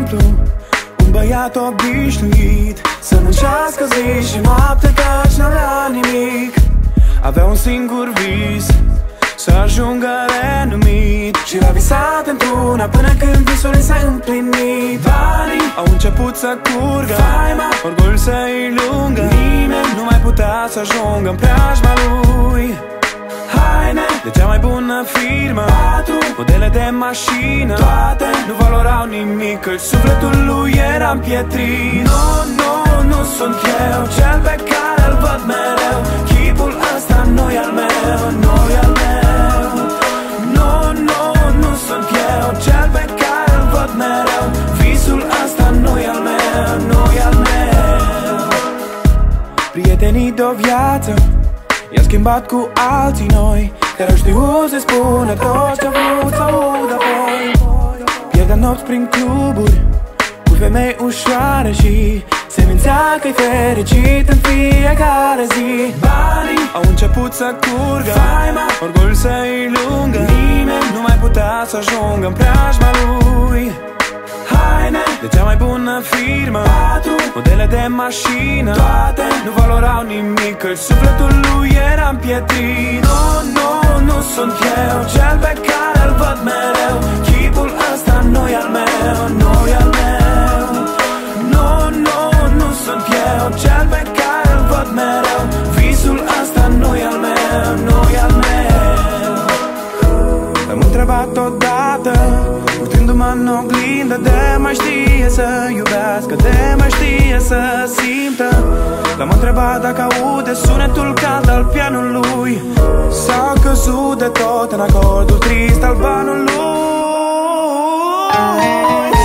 simplu, un băiat obișnuit, să muncească zi și noapte căci n-avea nimic. Avea un singur vis, să ajungă renumit, și l-a visat într-una până când visul i s-a împlinit. Banii au început să curgă, faima, orgoliul să-i lungă. Nimeni nu mai putea să ajungă în preajma lui. Haine de cea mai bună firmă, 4 modele de mașină, toate nu valorau nimic, căci sufletul lui era împietrit. Nu sunt eu cel pe care îl văd mereu, chipul ăsta nu-i al meu, nu-i al meu. Nu sunt eu cel pe care îl văd mereu, visul ăsta nu-i al meu, nu-i al meu. Prietenii de-o viață i-a schimbat cu alții noi, care au știut să spună tot ce-a vrut să aud apoi. Pierdea nopți prin cluburi cu femei ușoare și se mințea că-i fericit în fiecare zi. Banii au început să curgă, faima, orgoliul să-i lungă. Nimeni nu mai putea să ajungă în preajma lui. Haine de cea mai bună firmă, 4 modele de mașină, toate nu valorau nimic, căci sufletul lui era împietrit. Nu sunt eu cel pe care îl văd mereu, chipul ăsta nu-i al meu, nu-i al meu. Nu sunt eu cel pe care îl văd mereu, visul ăsta nu-i al meu, nu-i al meu. L-am întrebat odată, uitându-mă în oglindă, de mai știe să iubească, de mai știe să simtă. L-am întrebat dacă aude sunetul cald al pianului, s-a căzut de tot în acordul trist al banului.